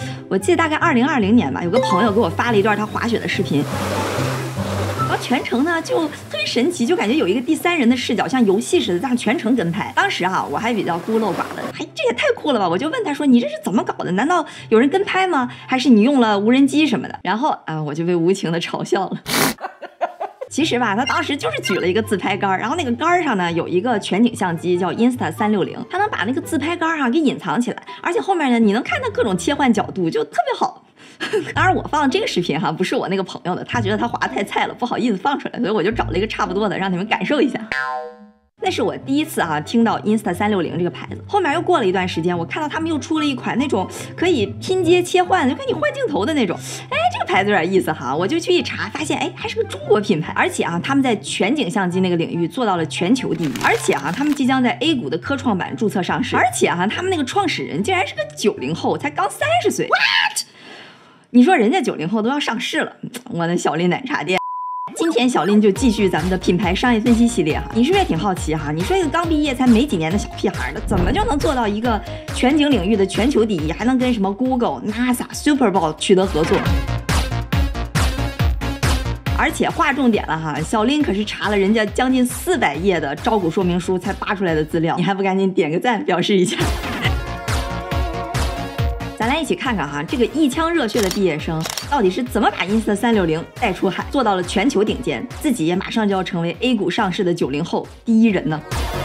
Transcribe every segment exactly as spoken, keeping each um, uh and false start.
我记得大概二零二零年吧，有个朋友给我发了一段他滑雪的视频。 然后全程呢就特别神奇，就感觉有一个第三人的视角，像游戏似的，这样全程跟拍。当时哈、啊，我还比较孤陋寡闻，哎，这也太酷了吧！我就问他说：“你这是怎么搞的？难道有人跟拍吗？还是你用了无人机什么的？”然后啊，我就被无情的嘲笑了。其实吧，他当时就是举了一个自拍杆，然后那个杆上呢有一个全景相机叫 Insta 三六零，它能把那个自拍杆哈、啊、给隐藏起来，而且后面呢你能看到各种切换角度，就特别好。 当然，我放的这个视频哈，不是我那个朋友的，他觉得他滑得太菜了，不好意思放出来，所以我就找了一个差不多的，让你们感受一下。那是我第一次啊听到 Insta 三六零这个牌子。后面又过了一段时间，我看到他们又出了一款那种可以拼接切换，就跟你换镜头的那种。哎，这个牌子有点意思哈，我就去一查，发现哎还是个中国品牌，而且啊他们在全景相机那个领域做到了全球第一，而且啊他们即将在 A 股的科创板注册上市，而且啊他们那个创始人竟然是个九零后，才刚三十岁。What？ 你说人家九零后都要上市了，我的小林奶茶店。今天小林就继续咱们的品牌商业分析系列哈，你是不是也挺好奇哈？你说一个刚毕业才没几年的小屁孩的，怎么就能做到一个全景领域的全球第一，还能跟什么 Google、NASA、Super Bowl 取得合作？而且划重点了哈，小林可是查了人家将近四百页的招股说明书才扒出来的资料，你还不赶紧点个赞表示一下？咱来一起看看哈，这个一腔热血的毕业生到底是怎么把 Insta 三六零带出海，做到了全球顶尖，自己也马上就要成为 A 股上市的九零后第一人呢？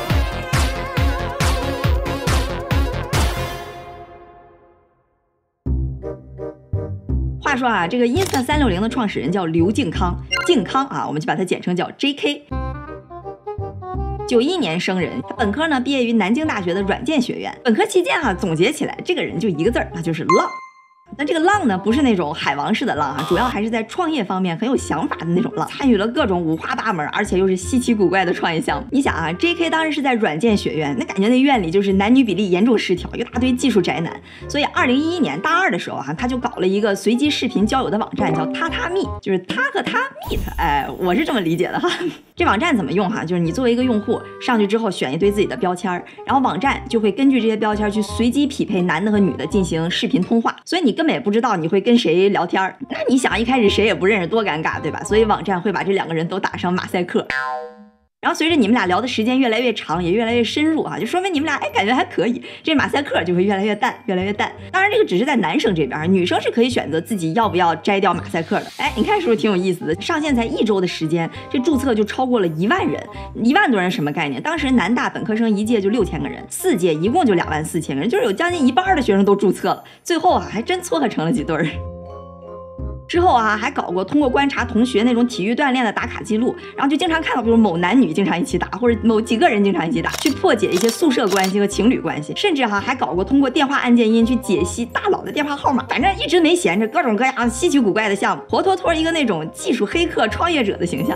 话说啊，这个 Insta 三六零的创始人叫刘靖康，靖康啊，我们就把它简称叫 J K。九一年生人，他本科呢毕业于南京大学的软件学院。本科期间哈、啊，总结起来，这个人就一个字儿，那就是浪。那这个浪呢，不是那种海王式的浪啊，主要还是在创业方面很有想法的那种浪，参与了各种五花八门，而且又是稀奇古怪的创业项目。你想啊 ，J K 当时是在软件学院，那感觉那院里就是男女比例严重失调，一大堆技术宅男。所以二零一一年大二的时候哈、啊，他就搞了一个随机视频交友的网站，叫他他蜜，就是他和他 meet。哎，我是这么理解的哈。这网站怎么用哈？就是你作为一个用户上去之后，选一堆自己的标签，然后网站就会根据这些标签去随机匹配男的和女的进行视频通话，所以你根本也不知道你会跟谁聊天。那你想一开始谁也不认识，多尴尬，对吧？所以网站会把这两个人都打上马赛克。然后随着你们俩聊的时间越来越长，也越来越深入啊，就说明你们俩哎感觉还可以，这马赛克就会越来越淡，越来越淡。当然这个只是在男生这边，女生是可以选择自己要不要摘掉马赛克的。哎，你看是不是挺有意思的？上线才一周的时间，这注册就超过了一万人，一万多人什么概念？当时南大本科生一届就六千个人，四届一共就两万四千个人，就是有将近一半的学生都注册了。最后啊，还真撮合成了几对儿。之后啊，还搞过通过观察同学那种体育锻炼的打卡记录，然后就经常看到，比如某男女经常一起打，或者某几个人经常一起打，去破解一些宿舍关系和情侣关系，甚至哈、啊、还搞过通过电话按键音去解析大佬的电话号码，反正一直没闲着，各种各样稀奇古怪的项目，活脱脱一个那种技术黑客创业者的形象。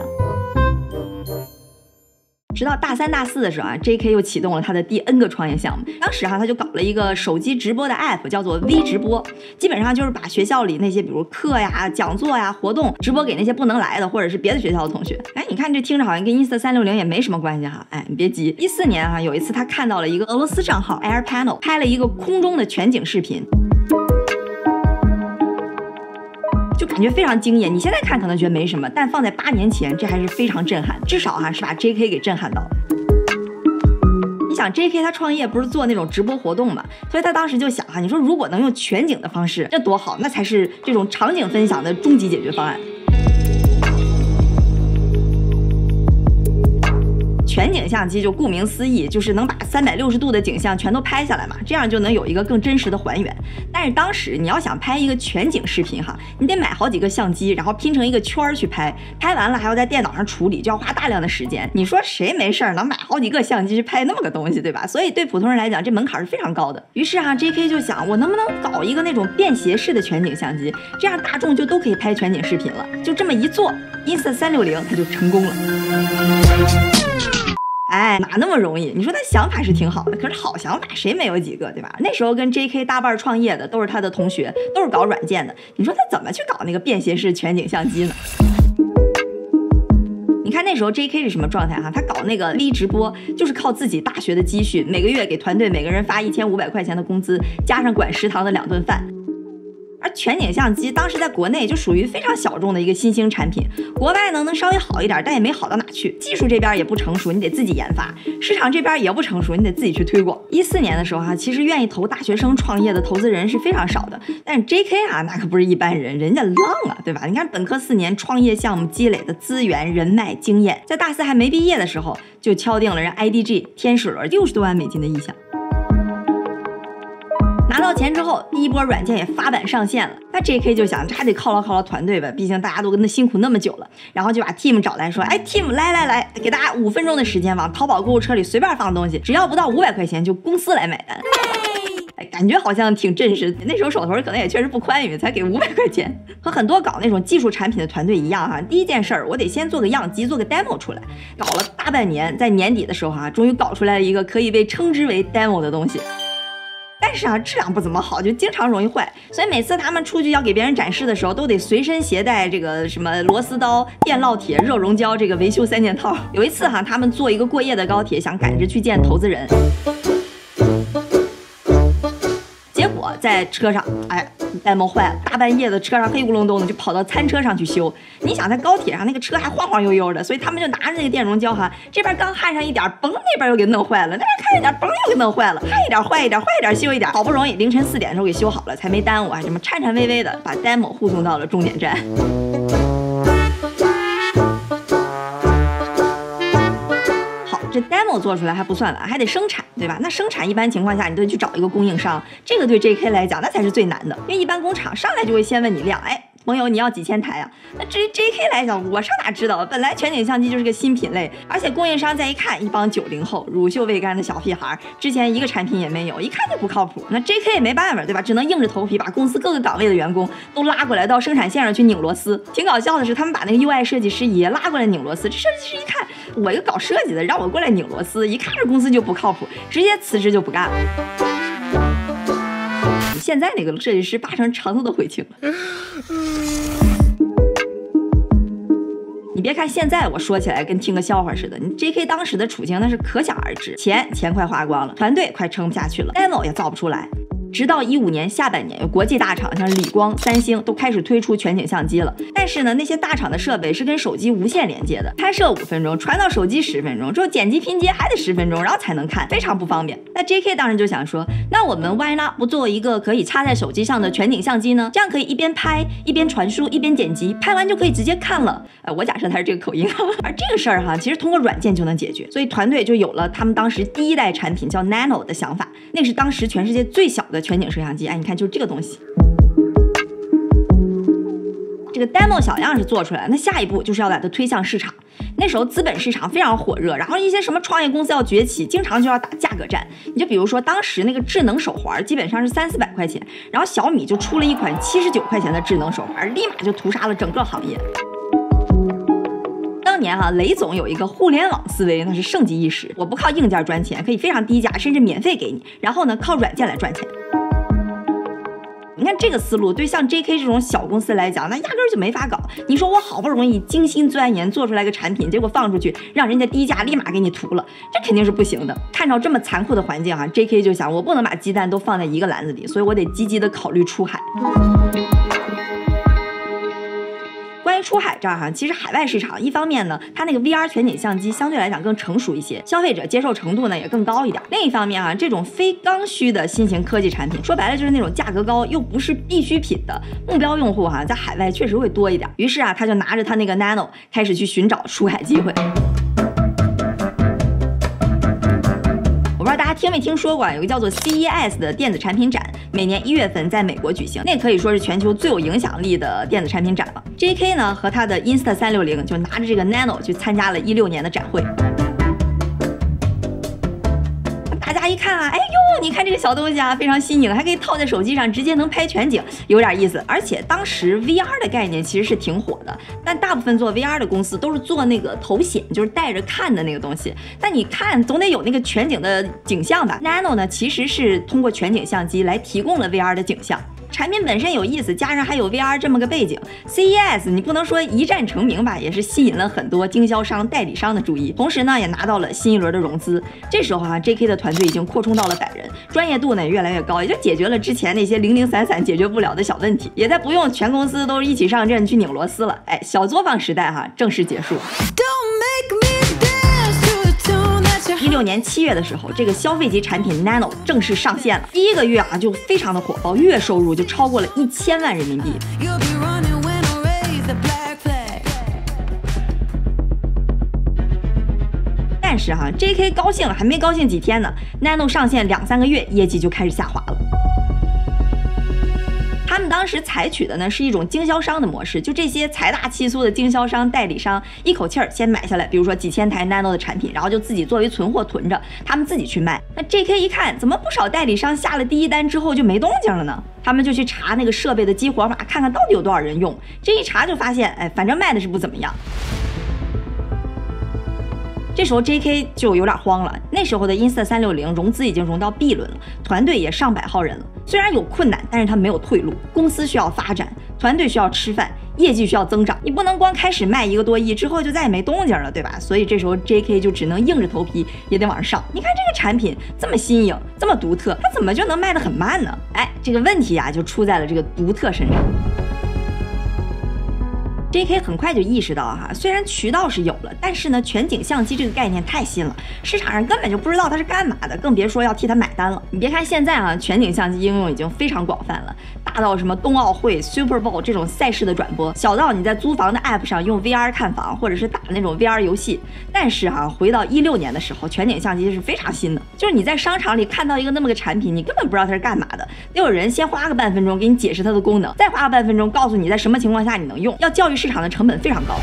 直到大三大四的时候啊 ，J K 又启动了他的第 N 个创业项目。当时哈、啊，他就搞了一个手机直播的 app， 叫做 V 直播，基本上就是把学校里那些比如课呀、讲座呀、活动直播给那些不能来的或者是别的学校的同学。哎，你看这听着好像跟 Insta 三六零也没什么关系哈。哎，你别急，一四年啊，有一次他看到了一个俄罗斯账号 Air Panel 拍了一个空中的全景视频。就感觉非常惊艳，你现在看可能觉得没什么，但放在八年前，这还是非常震撼，至少哈、啊、是把 J K 给震撼到了。你想 J K 他创业不是做那种直播活动嘛，所以他当时就想哈、啊，你说如果能用全景的方式，这多好，那才是这种场景分享的终极解决方案。全景相机就顾名思义，就是能把三百六十度的景象全都拍下来嘛，这样就能有一个更真实的还原。但是当时你要想拍一个全景视频哈，你得买好几个相机，然后拼成一个圈去拍，拍完了还要在电脑上处理，就要花大量的时间。你说谁没事儿能买好几个相机去拍那么个东西，对吧？所以对普通人来讲，这门槛是非常高的。于是啊 ，J K 就想，我能不能搞一个那种便携式的全景相机，这样大众就都可以拍全景视频了。就这么一做 ，Insta 三六零它就成功了。哎，哪那么容易？你说他想法是挺好的，可是好想法谁没有几个，对吧？那时候跟 J K 搭伴创业的都是他的同学，都是搞软件的。你说他怎么去搞那个便携式全景相机呢？你看那时候 J K 是什么状态哈？他搞那个 V 直播，就是靠自己大学的积蓄，每个月给团队每个人发一千五百块钱的工资，加上管食堂的两顿饭。 而全景相机当时在国内就属于非常小众的一个新兴产品，国外呢能稍微好一点，但也没好到哪去。技术这边也不成熟，你得自己研发；市场这边也不成熟，你得自己去推广。一四年的时候哈、啊，其实愿意投大学生创业的投资人是非常少的，但是 J K 啊，那可不是一般人，人家浪啊，对吧？你看本科四年创业项目积累的资源、人脉、经验，在大四还没毕业的时候就敲定了人 I D G 天使轮六十多万美金的意向。拿到钱之后，第一波软件也发版上线了。那 J K 就想，这还得犒劳犒劳团队吧，毕竟大家都跟他辛苦那么久了。然后就把 Team 找来说，哎 ，Team 来来来，给大家五分钟的时间往淘宝购物车里随便放东西，只要不到五百块钱就公司来买单。哎，感觉好像挺真实。那时候手头可能也确实不宽裕，才给五百块钱。和很多搞那种技术产品的团队一样哈、啊，第一件事儿我得先做个样机，做个 demo 出来。搞了大半年，在年底的时候哈、啊，终于搞出来了一个可以被称之为 demo 的东西。但是啊，质量不怎么好，就经常容易坏，所以每次他们出去要给别人展示的时候，都得随身携带这个什么螺丝刀、电烙铁、热熔胶这个维修三件套。有一次哈、啊，他们坐一个过夜的高铁，想赶着去见投资人，结果在车上，哎。demo 坏了，大半夜的车上黑咕隆咚的，就跑到餐车上去修。你想在高铁上那个车还晃晃悠悠的，所以他们就拿着那个电熔胶哈，这边刚焊上一点，嘣，那边又给弄坏了，那边看一点，嘣又给弄坏了，焊一点坏一点，坏一点修一点，好不容易凌晨四点的时候给修好了，才没耽误，还这么颤颤巍巍的把 demo 护送到了终点站。这 demo 做出来还不算完，还得生产，对吧？那生产一般情况下你都得去找一个供应商，这个对 J K 来讲那才是最难的，因为一般工厂上来就会先问你量，哎，朋友你要几千台啊？那至于 J K 来讲，我上哪知道？本来全景相机就是个新品类，而且供应商再一看，一帮九零后乳臭未干的小屁孩，之前一个产品也没有，一看就不靠谱。那 J K 也没办法，对吧？只能硬着头皮把公司各个岗位的员工都拉过来到生产线上去拧螺丝。挺搞笑的是，他们把那个 U I 设计师也拉过来拧螺丝，这设计师一看，我一个搞设计的，让我过来拧螺丝，一看这公司就不靠谱，直接辞职就不干了。现在那个设计师八成肠子都悔青了。你别看现在我说起来跟听个笑话似的，你 J K 当时的处境那是可想而知，钱钱快花光了，团队快撑不下去了 ，demo 也造不出来。直到一五年下半年，有国际大厂像理光、三星都开始推出全景相机了。但是呢，那些大厂的设备是跟手机无线连接的，拍摄五分钟，传到手机十分钟，之后剪辑拼接还得十分钟，然后才能看，非常不方便。那 J K 当时就想说，那我们 why not 不做一个可以插在手机上的全景相机呢？这样可以一边拍一边传输一边剪辑，拍完就可以直接看了。呃，我假设他是这个口音，而这个事儿哈，其实通过软件就能解决，所以团队就有了他们当时第一代产品叫 Nano 的想法，那是当时全世界最小的全景摄像机。哎，你看，就是这个东西。这个 demo 小样是做出来，那下一步就是要把它推向市场。那时候资本市场非常火热，然后一些什么创业公司要崛起，经常就要打价格战。你就比如说当时那个智能手环基本上是三四百块钱，然后小米就出了一款七十九块钱的智能手环，立马就屠杀了整个行业。当年哈、啊，雷总有一个互联网思维，那是盛极一时。我不靠硬件赚钱，可以非常低价，甚至免费给你，然后呢，靠软件来赚钱。你看这个思路对像 J K 这种小公司来讲，那压根儿就没法搞。你说我好不容易精心钻研做出来个产品，结果放出去让人家低价立马给你屠了，这肯定是不行的。看到这么残酷的环境哈、啊、，J K 就想我不能把鸡蛋都放在一个篮子里，所以我得积极的考虑出海。关于出海这儿哈，其实海外市场一方面呢，它那个 V R 全景相机相对来讲更成熟一些，消费者接受程度呢也更高一点。另一方面啊，这种非刚需的新型科技产品，说白了就是那种价格高又不是必需品的目标用户哈、啊，在海外确实会多一点。于是啊，他就拿着他那个 Nano 开始去寻找出海机会。我不知道大家听没听说过，有个叫做 C E S 的电子产品展，每年一月份在美国举行，那可以说是全球最有影响力的电子产品展了。J K 呢和他的 Insta 三六零就拿着这个 Nano 去参加了一六年的展会。大家一看啊，哎呦，你看这个小东西啊，非常新颖，还可以套在手机上，直接能拍全景，有点意思。而且当时 V R 的概念其实是挺火的，但大部分做 V R 的公司都是做那个头显，就是带着看的那个东西。但你看总得有那个全景的景象吧 ？Nano 呢，其实是通过全景相机来提供了 V R 的景象。 产品本身有意思，加上还有 V R 这么个背景 ，C E S 你不能说一战成名吧，也是吸引了很多经销商、代理商的注意，同时呢也拿到了新一轮的融资。这时候啊 ，J K 的团队已经扩充到了百人，专业度呢也越来越高，也就解决了之前那些零零散散解决不了的小问题，也再不用全公司都一起上阵去拧螺丝了。哎，小作坊时代哈正式结束。一六年七月的时候，这个消费级产品 Nano 正式上线了。第一个月啊就非常的火爆，月收入就超过了一千万人民币。但是哈、啊、，J K 高兴还没高兴几天呢 ，Nano 上线两三个月，业绩就开始下滑了。他们当时采取的呢是一种经销商的模式，就这些财大气粗的经销商、代理商一口气儿先买下来，比如说几千台 Nano 的产品，然后就自己作为存货囤着，他们自己去卖。那 J K 一看，怎么不少代理商下了第一单之后就没动静了呢？他们就去查那个设备的激活码，看看到底有多少人用。这一查就发现，哎，反正卖的是不怎么样。这时候 J K 就有点慌了，那时候的 Insta 三六零融资已经融到 B 轮了，团队也上百号人了。虽然有困难，但是他没有退路。公司需要发展，团队需要吃饭，业绩需要增长，你不能光开始卖一个多亿之后就再也没动静了，对吧？所以这时候 J K 就只能硬着头皮也得往上。你看这个产品这么新颖，这么独特，它怎么就能卖得很慢呢？哎，这个问题啊就出在了这个独特身上。J K 很快就意识到哈，虽然渠道是有了，但是呢，全景相机这个概念太新了，市场上根本就不知道它是干嘛的，更别说要替它买单了。你别看现在啊，全景相机应用已经非常广泛了，大到什么冬奥会、Super Bowl 这种赛事的转播，小到你在租房的 App 上用 V R 看房，或者是打那种 V R 游戏。但是哈、啊，回到一六年的时候，全景相机是非常新的，就是你在商场里看到一个那么个产品，你根本不知道它是干嘛的，得有人先花个半分钟给你解释它的功能，再花个半分钟告诉你在什么情况下你能用，要教育市场的成本非常高。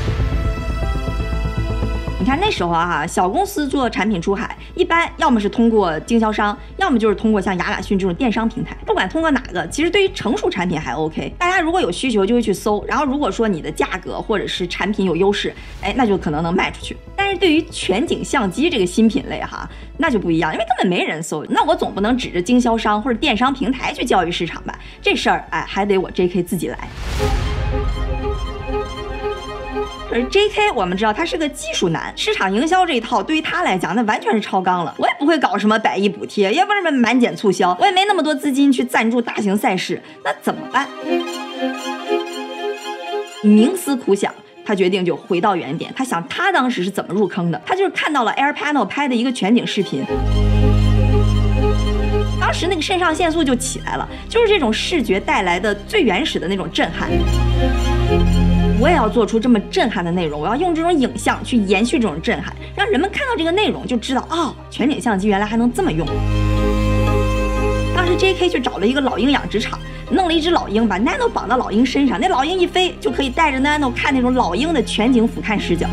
你看那时候啊，小公司做产品出海，一般要么是通过经销商，要么就是通过像亚马逊这种电商平台。不管通过哪个，其实对于成熟产品还 OK。大家如果有需求就会去搜，然后如果说你的价格或者是产品有优势，哎，那就可能能卖出去。但是对于全景相机这个新品类哈，那就不一样，因为根本没人搜。那我总不能指着经销商或者电商平台去教育市场吧？这事儿哎，还得我 J K 自己来。而 J K 我们知道他是个技术男，市场营销这一套对于他来讲那完全是超纲了。我也不会搞什么百亿补贴，也不是什么满减促销，我也没那么多资金去赞助大型赛事，那怎么办？冥思苦想，他决定就回到原点。他想他当时是怎么入坑的？他就是看到了 AirPanel 拍的一个全景视频。当时那个肾上腺素就起来了，就是这种视觉带来的最原始的那种震撼。我也要做出这么震撼的内容，我要用这种影像去延续这种震撼，让人们看到这个内容就知道哦，全景相机原来还能这么用。当时 J K 去找了一个老鹰养殖场，弄了一只老鹰，把 Nano 绑到老鹰身上，那老鹰一飞就可以带着 Nano 看那种老鹰的全景俯瞰视角。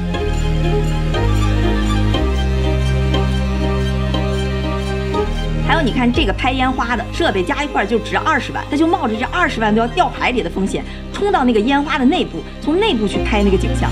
还有你看这个拍烟花的设备加一块就值二十万，他就冒着这二十万都要掉海里的风险，冲到那个烟花的内部，从内部去拍那个景象。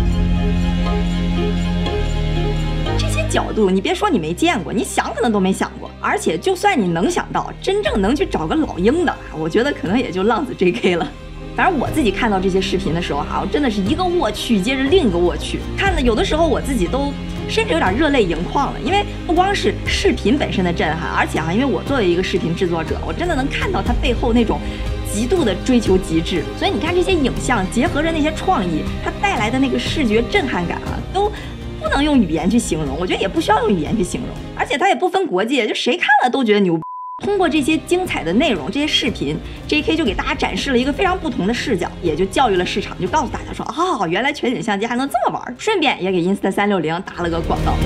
这些角度你别说你没见过，你想可能都没想过。而且就算你能想到，真正能去找个老鹰的，我觉得可能也就浪子 J K 了。反正我自己看到这些视频的时候哈，我真的是一个我去接着另一个我去，看的有的时候我自己都甚至有点热泪盈眶了。因为不光是视频本身的震撼，而且啊，因为我作为一个视频制作者，我真的能看到它背后那种极度的追求极致。所以你看这些影像结合着那些创意，它带来的那个视觉震撼感啊，都不能用语言去形容，我觉得也不需要用语言去形容，而且它也不分国界，就谁看了都觉得牛逼。通过这些精彩的内容，这些视频 ，J K 就给大家展示了一个非常不同的视角，也就教育了市场，就告诉大家说，哦，原来全景相机还能这么玩，顺便也给 Insta 三六零打了个广告。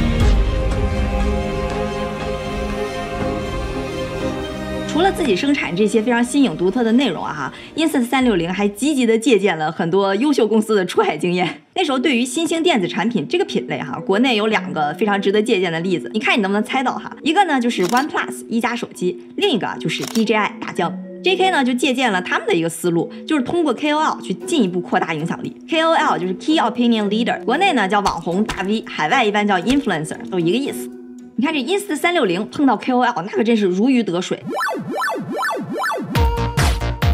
除了自己生产这些非常新颖独特的内容啊哈 ，Insta 三六零还积极的借鉴了很多优秀公司的出海经验。那时候对于新兴电子产品这个品类哈，国内有两个非常值得借鉴的例子，你看你能不能猜到哈？一个呢就是 OnePlus 一加手机，另一个就是 D J I 大疆。J K 呢就借鉴了他们的一个思路，就是通过 K O L 去进一步扩大影响力。K O L 就是 Key Opinion Leader， 国内呢叫网红大 V， 海外一般叫 Influencer， 都一个意思。你看这 Insta 三六零碰到 K O L， 那可真是如鱼得水。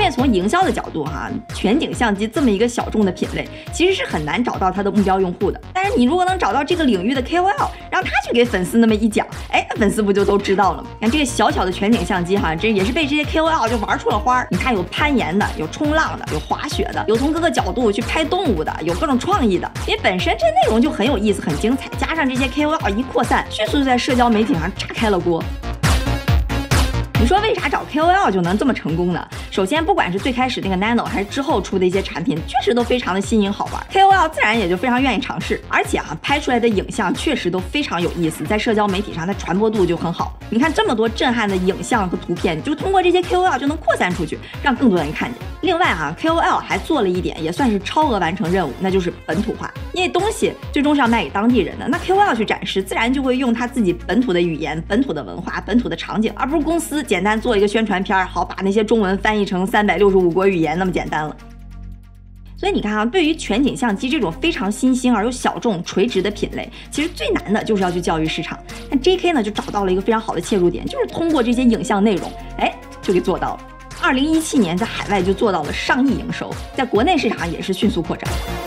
为从营销的角度哈，全景相机这么一个小众的品类，其实是很难找到它的目标用户的。但是你如果能找到这个领域的 K O L， 让他去给粉丝那么一讲，哎，粉丝不就都知道了吗？看这个小小的全景相机哈，这也是被这些 K O L 就玩出了花。你看有攀岩的，有冲浪的，有滑雪的，有从各个角度去拍动物的，有各种创意的。因为本身这内容就很有意思，很精彩，加上这些 K O L 一扩散，迅速就在社交媒体上炸开了锅。你说为啥找 K O L 就能这么成功呢？首先，不管是最开始那个 Nano， 还是之后出的一些产品，确实都非常的新颖好玩 ，K O L 自然也就非常愿意尝试。而且啊，拍出来的影像确实都非常有意思，在社交媒体上它传播度就很好。你看这么多震撼的影像和图片，就通过这些 K O L 就能扩散出去，让更多人看见。另外啊 ，K O L 还做了一点，也算是超额完成任务，那就是本土化。因为东西最终是要卖给当地人的，那 K O L 去展示，自然就会用他自己本土的语言、本土的文化、本土的场景，而不是公司简单做一个宣传片，好把那些中文翻译成三百六十五国语言那么简单了。所以你看啊，对于全景相机这种非常新兴而又小众、垂直的品类，其实最难的就是要去教育市场。但 J K 呢，就找到了一个非常好的切入点，就是通过这些影像内容，哎，就给做到了。二零一七年在海外就做到了上亿营收，在国内市场也是迅速扩张。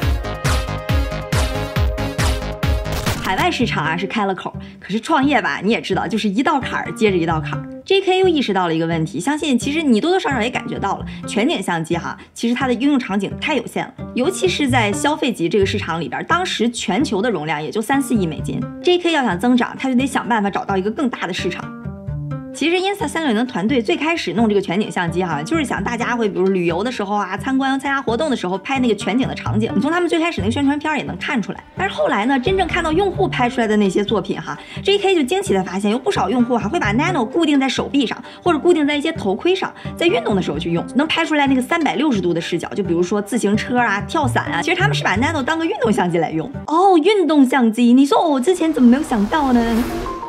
海外市场啊是开了口，可是创业吧，你也知道，就是一道坎儿接着一道坎儿。J K 又意识到了一个问题，相信其实你多多少少也感觉到了，全景相机哈，其实它的应用场景太有限了，尤其是在消费级这个市场里边，当时全球的容量也就三四亿美金 ，J K 要想增长，它就得想办法找到一个更大的市场。其实 Insta 三六零的团队最开始弄这个全景相机哈，就是想大家会比如旅游的时候啊、参观、参加活动的时候拍那个全景的场景。你从他们最开始那个宣传片也能看出来。但是后来呢，真正看到用户拍出来的那些作品哈 ，J K 就惊奇的发现，有不少用户哈会把 Nano 固定在手臂上，或者固定在一些头盔上，在运动的时候去用，能拍出来那个三百六十度的视角。就比如说自行车啊、跳伞啊，其实他们是把 Nano 当个运动相机来用。哦，运动相机，你说我之前怎么没有想到呢？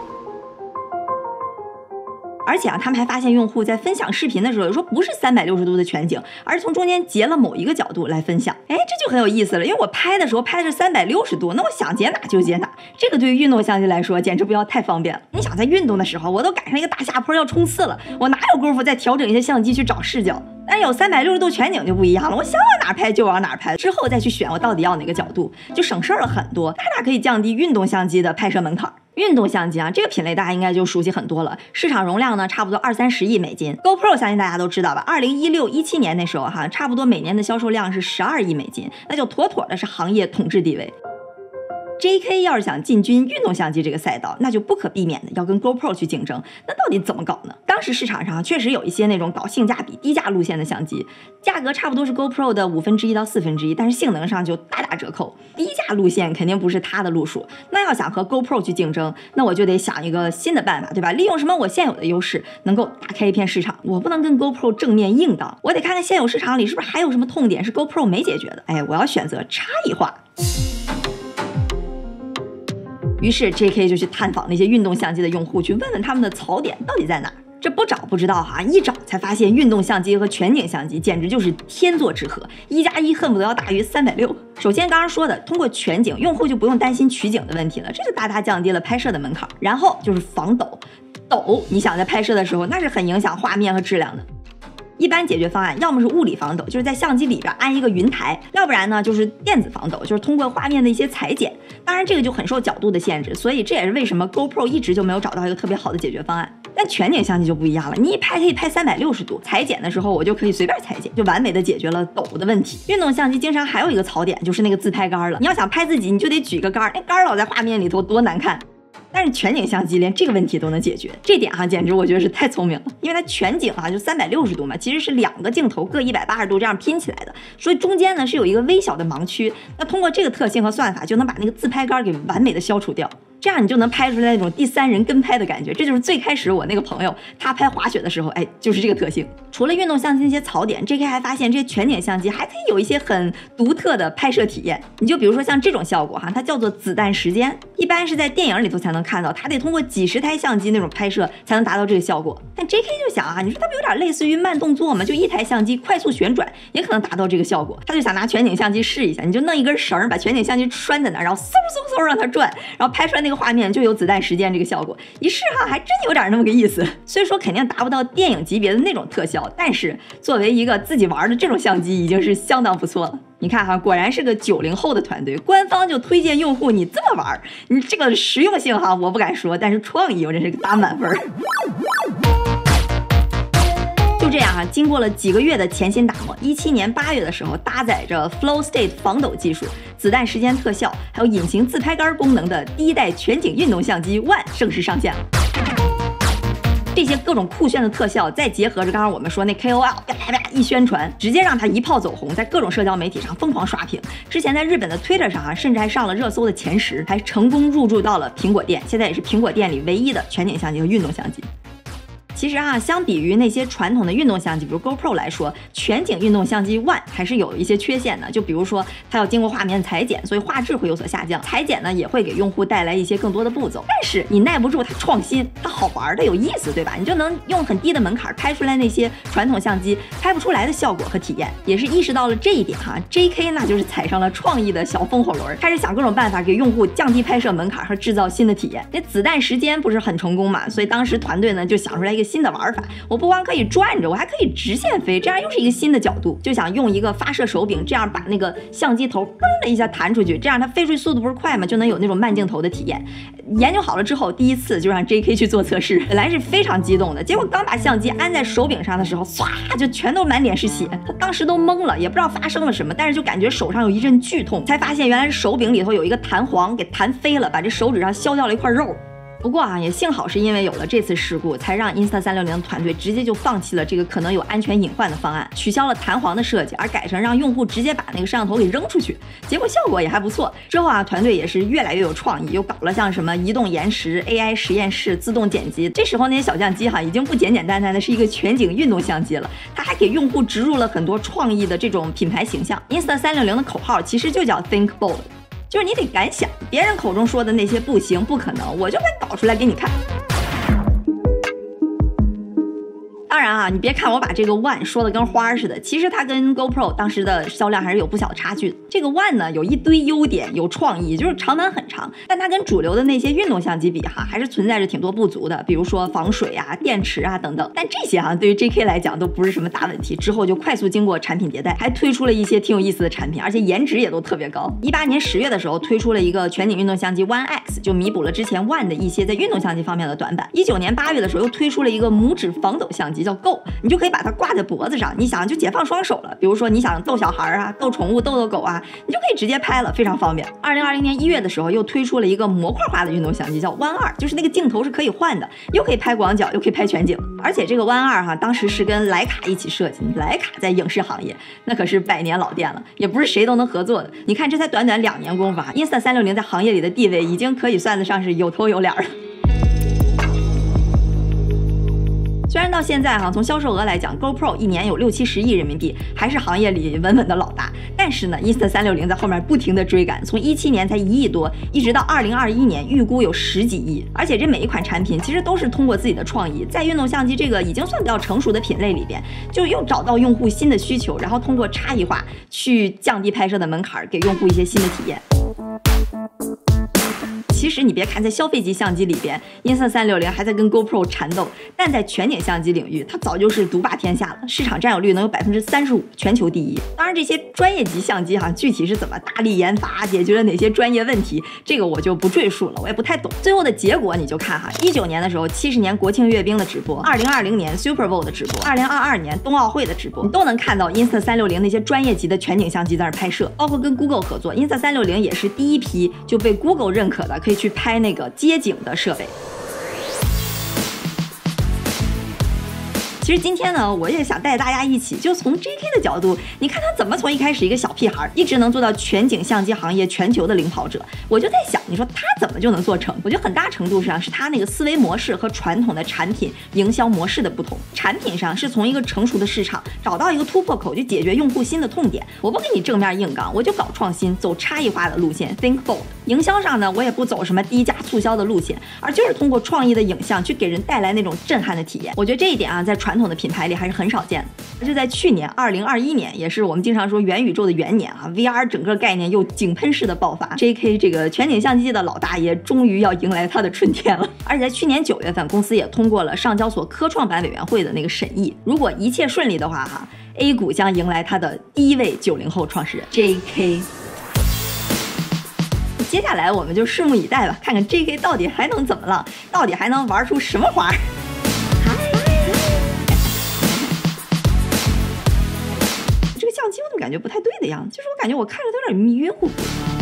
而且啊，他们还发现用户在分享视频的时候，有时候不是三百六十度的全景，而是从中间截了某一个角度来分享。哎，这就很有意思了，因为我拍的时候拍的是三百六十度，那我想截哪就截哪。这个对于运动相机来说，简直不要太方便了。你想在运动的时候，我都赶上一个大下坡要冲刺了，我哪有功夫再调整一些相机去找视角？但有三百六十度全景就不一样了，我想往哪拍就往哪拍，之后再去选我到底要哪个角度，就省事儿了很多，大大可以降低运动相机的拍摄门槛。运动相机啊，这个品类大家应该就熟悉很多了，市场容量呢差不多二三十亿美金。GoPro 相信大家都知道吧，二零一六一七年那时候哈，差不多每年的销售量是十二亿美金，那就妥妥的是行业统治地位。J K 要是想进军运动相机这个赛道，那就不可避免的要跟 GoPro 去竞争。那到底怎么搞呢？当时市场上确实有一些那种搞性价比低价路线的相机，价格差不多是 GoPro 的五分之一到四分之一，但是性能上就大打折扣。低价路线肯定不是它的路数。那要想和 GoPro 去竞争，那我就得想一个新的办法，对吧？利用什么我现有的优势，能够打开一片市场。我不能跟 GoPro 正面硬刚，我得看看现有市场里是不是还有什么痛点是 GoPro 没解决的。哎，我要选择差异化。于是 J K 就去探访那些运动相机的用户，去问问他们的槽点到底在哪。这不找不知道哈，一找才发现运动相机和全景相机简直就是天作之合，一加一恨不得要大于三百六。首先刚刚说的，通过全景，用户就不用担心取景的问题了，这就大大降低了拍摄的门槛。然后就是防抖，抖你想在拍摄的时候，那是很影响画面和质量的。一般解决方案要么是物理防抖，就是在相机里边安一个云台，要不然呢就是电子防抖，就是通过画面的一些裁剪。当然这个就很受角度的限制，所以这也是为什么 GoPro 一直就没有找到一个特别好的解决方案。但全景相机就不一样了，你一拍可以拍三百六十度，裁剪的时候我就可以随便裁剪，就完美的解决了抖的问题。运动相机经常还有一个槽点，就是那个自拍杆了，你要想拍自己，你就得举个杆，那杆老在画面里头多难看。但是全景相机连这个问题都能解决，这点哈、啊、简直我觉得是太聪明了，因为它全景啊就三百六十度嘛，其实是两个镜头各一百八十度这样拼起来的，所以中间呢是有一个微小的盲区。那通过这个特性和算法，就能把那个自拍杆给完美的消除掉。这样你就能拍出来那种第三人跟拍的感觉，这就是最开始我那个朋友他拍滑雪的时候，哎，就是这个特性。除了运动相机那些槽点 ，J K 还发现这些全景相机还可以有一些很独特的拍摄体验。你就比如说像这种效果哈，它叫做子弹时间，一般是在电影里头才能看到，它得通过几十台相机那种拍摄才能达到这个效果。但 J K 就想啊，你说它不有点类似于慢动作吗？就一台相机快速旋转也可能达到这个效果。他就想拿全景相机试一下，你就弄一根绳把全景相机拴在那，然后嗖嗖嗖让它转，然后拍出来那个画面就有子弹时间这个效果，一试哈，还真有点那么个意思。虽说肯定达不到电影级别的那种特效，但是作为一个自己玩的这种相机，已经是相当不错了。你看哈，果然是个九零后的团队，官方就推荐用户你这么玩，你这个实用性哈，我不敢说，但是创意我真是打满分。就这样啊，经过了几个月的潜心打磨，一七年八月的时候，搭载着 Flow State 防抖技术、子弹时间特效，还有隐形自拍杆功能的第一代全景运动相机 One 正式上线了。这些各种酷炫的特效，再结合着刚刚我们说那 K O L 啪啪啪一宣传，直接让它一炮走红，在各种社交媒体上疯狂刷屏。之前在日本的 Twitter 上啊，甚至还上了热搜的前十，还成功入驻到了苹果店，现在也是苹果店里唯一的全景相机和运动相机。其实啊，相比于那些传统的运动相机，比如 GoPro 来说，全景运动相机 One 还是有一些缺陷的。就比如说，它要经过画面裁剪，所以画质会有所下降。裁剪呢，也会给用户带来一些更多的步骤。但是你耐不住它创新，它好玩的有意思，对吧？你就能用很低的门槛拍出来那些传统相机拍不出来的效果和体验。也是意识到了这一点哈 ，J K 那就是踩上了创意的小风火轮，开始想各种办法给用户降低拍摄门槛和制造新的体验。那子弹时间不是很成功嘛？所以当时团队呢就想出来一个新的玩法，我不光可以转着，我还可以直线飞，这样又是一个新的角度。就想用一个发射手柄，这样把那个相机头噔的一下弹出去，这样它飞出去速度不是快吗？就能有那种慢镜头的体验。研究好了之后，第一次就让 J K 去做测试，本来是非常激动的，结果刚把相机安在手柄上的时候，唰就全都满脸是血，他当时都懵了，也不知道发生了什么，但是就感觉手上有一阵剧痛，才发现原来是手柄里头有一个弹簧给弹飞了，把这手指上削掉了一块肉。不过啊，也幸好是因为有了这次事故，才让 Insta 三六零团队直接就放弃了这个可能有安全隐患的方案，取消了弹簧的设计，而改成让用户直接把那个摄像头给扔出去，结果效果也还不错。之后啊，团队也是越来越有创意，又搞了像什么移动延时、A I 实验室、自动剪辑。这时候那些小相机哈，已经不简简单单的是一个全景运动相机了，它还给用户植入了很多创意的这种品牌形象。Insta 三六零的口号其实就叫 Think Bold。就是你得敢想，别人口中说的那些不行、不可能，我就该搞出来给你看。当然啊，你别看我把这个 One 说的跟花似的，其实它跟 GoPro 当时的销量还是有不小的差距的。这个 One 呢有一堆优点，有创意，就是长板很长，但它跟主流的那些运动相机比哈，还是存在着挺多不足的，比如说防水啊、电池啊等等。但这些哈对于 J K 来讲都不是什么大问题。之后就快速经过产品迭代，还推出了一些挺有意思的产品，而且颜值也都特别高。一八年十月的时候推出了一个全景运动相机 One X， 就弥补了之前 One 的一些在运动相机方面的短板。一九年八月的时候又推出了一个拇指防抖相机，叫 Go， 你就可以把它挂在脖子上，你想就解放双手了。比如说你想逗小孩啊、逗宠物、逗逗狗啊，你就可以直接拍了，非常方便。二零二零年一月的时候又推出了一个模块化的运动相机，叫 One 二，就是那个镜头是可以换的，又可以拍广角，又可以拍全景。而且这个 One 二哈，当时是跟徕卡一起设计，徕卡在影视行业那可是百年老店了，也不是谁都能合作的。你看这才短短两年功夫啊 ，Insta 三六零在行业里的地位已经可以算得上是有头有脸了。虽然到现在哈，从销售额来讲 ，GoPro 一年有六七十亿人民币，还是行业里稳稳的老大。但是呢 ，Insta 三六零在后面不停的追赶，从一七年才一亿多，一直到二零二一年预估有十几亿。而且这每一款产品其实都是通过自己的创意，在运动相机这个已经算比较成熟的品类里边，就又找到用户新的需求，然后通过差异化去降低拍摄的门槛，给用户一些新的体验。其实你别看在消费级相机里边 ，Insta 三六零还在跟 GoPro 缠斗，但在全景相机领域，它早就是独霸天下了，市场占有率能有百分之三十五，全球第一。当然，这些专业级相机哈，具体是怎么大力研发，解决了哪些专业问题，这个我就不赘述了，我也不太懂。最后的结果你就看哈，一九年的时候，七十年国庆阅兵的直播，二零二零年 Super Bowl 的直播，二零二二年冬奥会的直播，你都能看到 Insta 三六零那些专业级的全景相机在那拍摄，包括跟 Google 合作 ，Insta 三六零也是第一批就被 Google 认可的。可以去拍那个街景的设备。其实今天呢，我也想带大家一起，就从 J K 的角度，你看他怎么从一开始一个小屁孩，一直能做到全景相机行业全球的领跑者。我就在想，你说他怎么就能做成？我觉得很大程度上是他那个思维模式和传统的产品营销模式的不同。产品上是从一个成熟的市场找到一个突破口，去解决用户新的痛点。我不给你正面硬刚，我就搞创新，走差异化的路线 ，Think Bold。 营销上呢，我也不走什么低价促销的路线，而就是通过创意的影像去给人带来那种震撼的体验。我觉得这一点啊，在传统的品牌里还是很少见的。而就在去年二零二一年，也是我们经常说元宇宙的元年啊 ，V R 整个概念又井喷式的爆发 ，J K 这个全景相机界的老大爷终于要迎来他的春天了。而且在去年九月份，公司也通过了上交所科创板委员会的那个审议，如果一切顺利的话哈 ，A 股将迎来它的第一位九零后创始人 J K。接下来我们就拭目以待吧，看看 J K 到底还能怎么了，到底还能玩出什么花儿。这个相机我怎么感觉不太对的样子？就是我感觉我看着它有点迷晕乎乎。